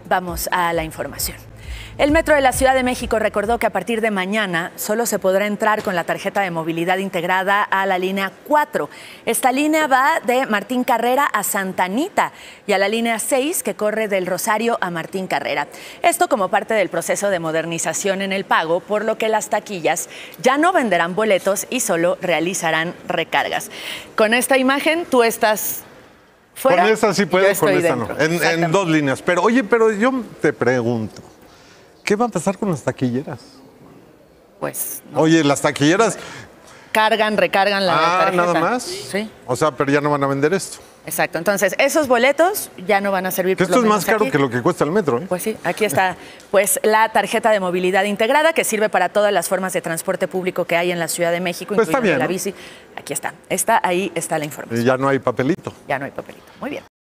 Vamos a la información. El Metro de la Ciudad de México recordó que a partir de mañana solo se podrá entrar con la tarjeta de movilidad integrada a la línea 4. Esta línea va de Martín Carrera a Santa Anita y a la línea 6 que corre del Rosario a Martín Carrera. Esto como parte del proceso de modernización en el pago, por lo que las taquillas ya no venderán boletos y solo realizarán recargas. Con esta imagen tú estás fuera. Con esta sí puedo, con esta no. En dos líneas. Pero oye, pero yo te pregunto, ¿qué va a pasar con las taquilleras? Pues no. Oye, las taquilleras... Recargan la tarjeta. ¿Nada más? Sí. O sea, pero ya no van a vender esto. Exacto. Entonces, esos boletos ya no van a servir. Que esto es más caro que lo que cuesta el metro, ¿eh? Pues sí, aquí está pues la tarjeta de movilidad integrada que sirve para todas las formas de transporte público que hay en la Ciudad de México, Pues está incluyendo bien, la ¿no? bici. Aquí está. Ahí está la información. Y ya no hay papelito. Ya no hay papelito. Muy bien.